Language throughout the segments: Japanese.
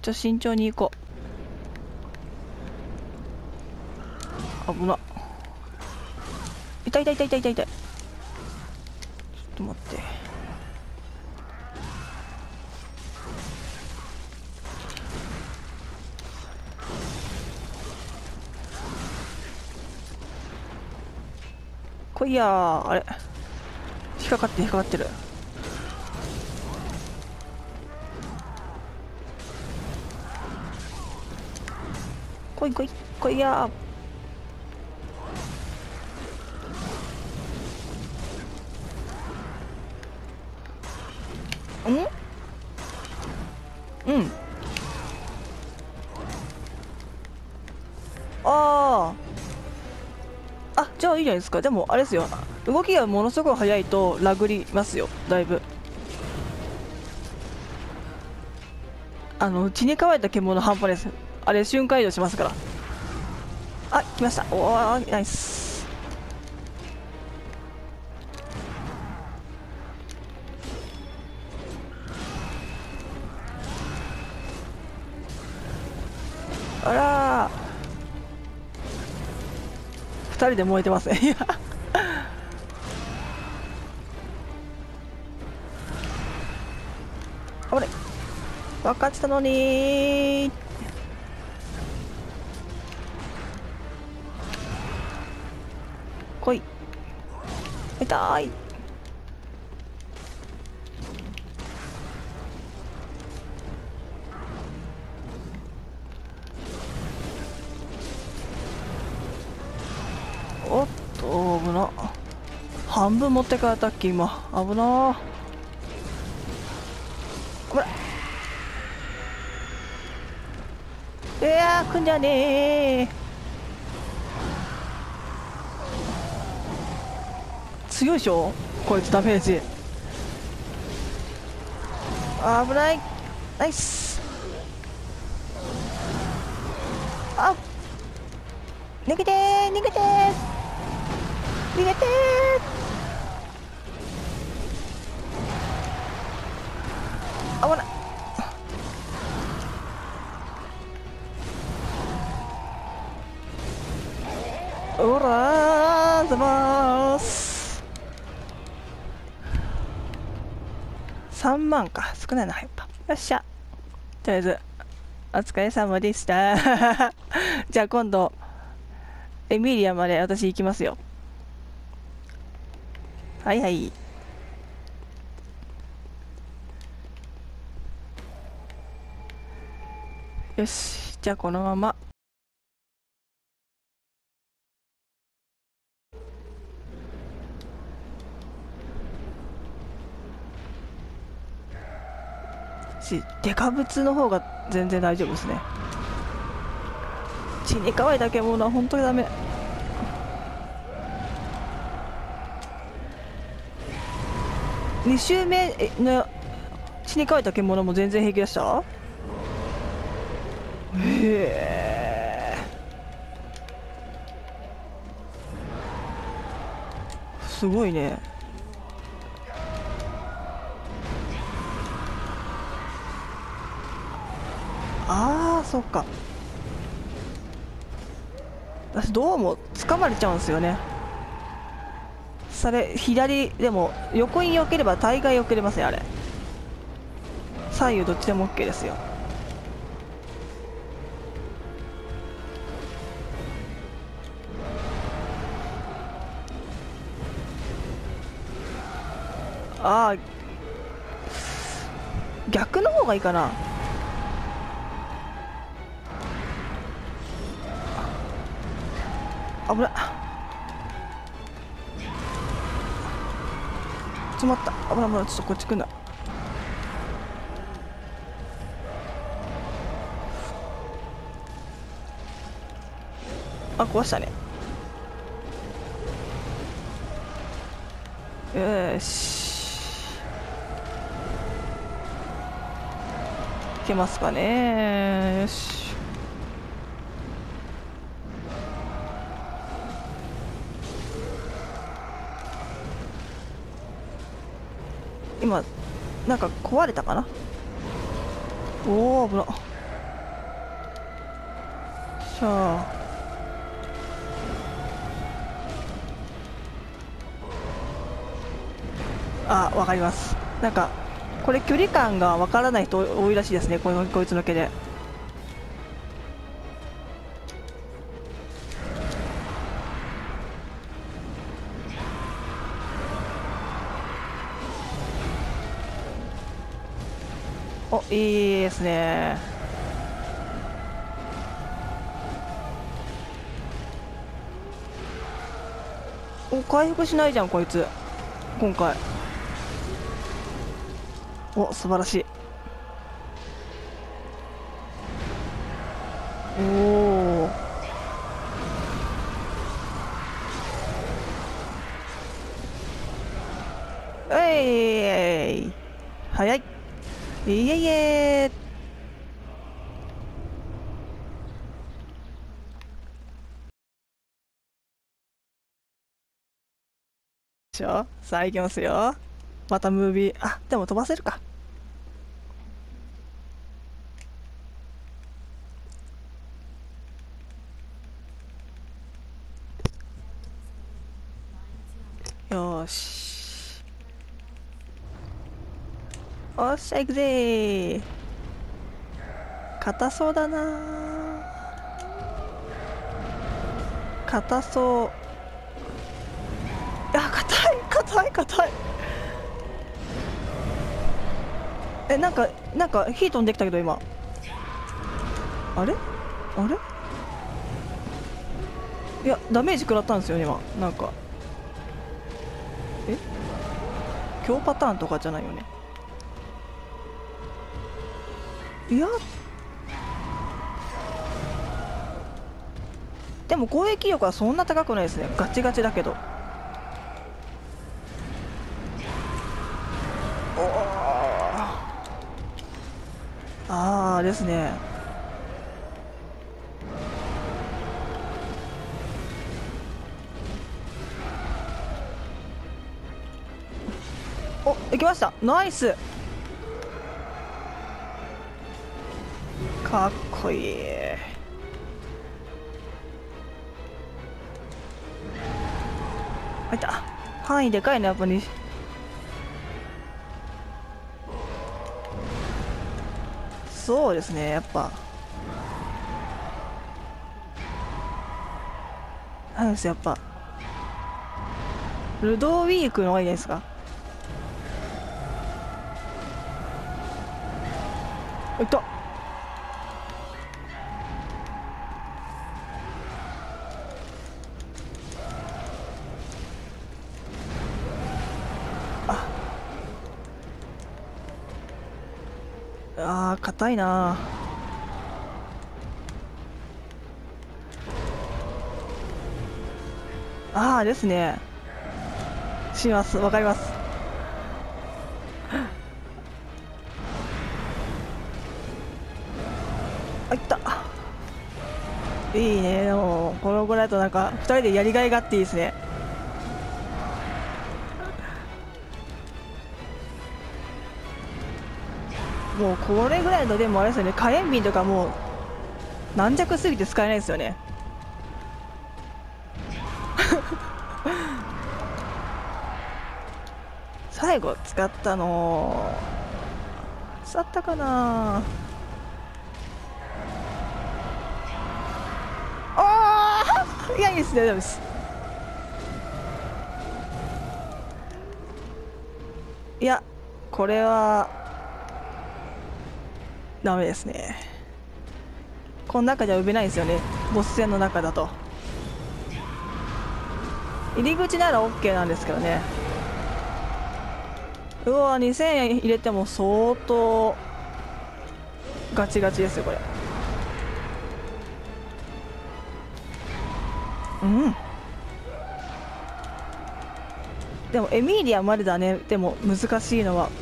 ちょっと慎重に行こう。危な。痛い痛い痛い痛い痛い痛い。ちょっと待って。来いやー。あれ、引っかかってる引っかかってる。来い来い来いやー。うん。ああ、じゃあいいじゃないですか。でもあれですよ、動きがものすごい速いとラグりますよ、だいぶ。血に乾いた獣半端です。あれ瞬間移動しますから。あ、来ました。おー、ナイス。あらー、2人で燃えてますね。いや、あれ、分かってたのにー。来い。痛い。おっと、危な。半分持ってかれたっけ今。危なー。これ、いやー、来んじゃねー。強いでしょこいつ、ダメージ。危ない。ナイス。あ、逃げてー逃げてー逃げてー。危ない。おらーざまーす。3万か、少ないな。やっぱよっしゃ。とりあえずお疲れ様でした。じゃあ今度エミリアまで私行きますよ。はいはい。よし、じゃあこのまま。デカブツの方が全然大丈夫ですね。血に乾いた獣は本当にダメ。2周目の血に乾いた獣も全然平気でした。へえ、すごいね。ああ、そっか。私どうも掴まれちゃうんですよね。それ左でも横に避ければ大概避けれますね。あれ左右どっちでも OK ですよ。ああ、逆の方がいいかな。危ない。詰まった。危ない危ない。ちょっとこっち来んな。あ、壊したね。よし、いけますかね。よし。今なんか壊れたかな。おお、危な。 しゃあ。あ、わかります。なんかこれ距離感がわからない人多いらしいですね、こいつの毛で。お、いいですね。お、回復しないじゃんこいつ今回。お、素晴らしい。おお。えい、早い。いえいえ。さあ行きますよ。またムービー、あ、でも飛ばせるか。よーし。おっしゃ、行くぜー。硬そうだなー。硬そう。あ、硬い硬い硬い。え、なんか火飛んできたけど今。あれあれ、いやダメージ食らったんですよね今。なんか、え、強パターンとかじゃないよね。いや、でも攻撃力はそんな高くないですね。ガチガチだけど。おあーですね。お、行きました。ナイス。かっこいい。入った。範囲でかいねやっぱり。そうですね、やっぱなんです、やっぱルドウィークの方がいいですか。いった。あー硬いな。ああですね。します、わかります。あ、いった。いいね。もうこのぐらいだとなんか2人でやりがいがあっていいですね。もうこれぐらいのでもあれですよね、火炎瓶とかもう軟弱すぎて使えないですよね。最後使ったの使ったかな。ああ、いや、いいですね、大丈夫です。いや、これはダメですね。この中では呼べないですよね、ボス戦の中だと。入り口なら OK なんですけどね。うわ、2000円入れても相当ガチガチですよこれ。うん。でもエミーリアまでだね。でも難しいのは。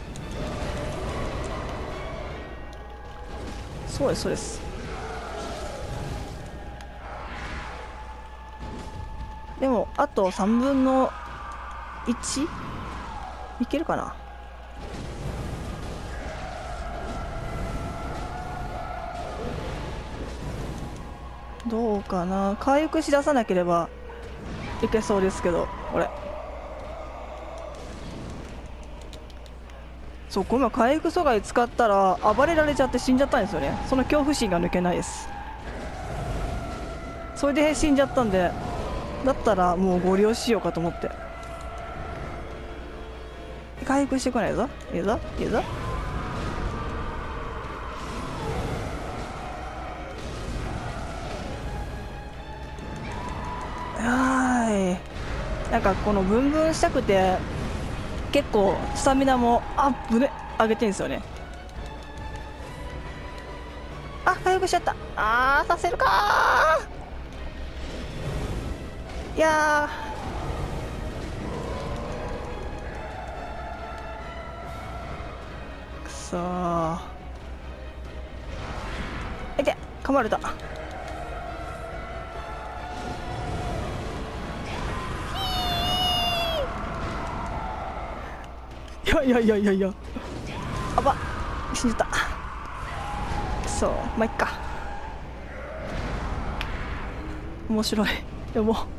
そうです、そうです。でもあと3分の 1 いけるかな。 どうかな、回復しださなければいけそうですけど、これそう、この回復阻害使ったら暴れられちゃって死んじゃったんですよね。その恐怖心が抜けないです。それで死んじゃったんで、だったらもうご利用しようかと思って。回復してこないぞ、いいぞいいぞ。なんかこのブンブンしたくて結構スタミナも上げてんですよね。あ、回復しちゃった。させるかー。いやくそー。いて、噛まれた。いや、あば、死んじゃった。そう、まあ、いっか。面白い。でも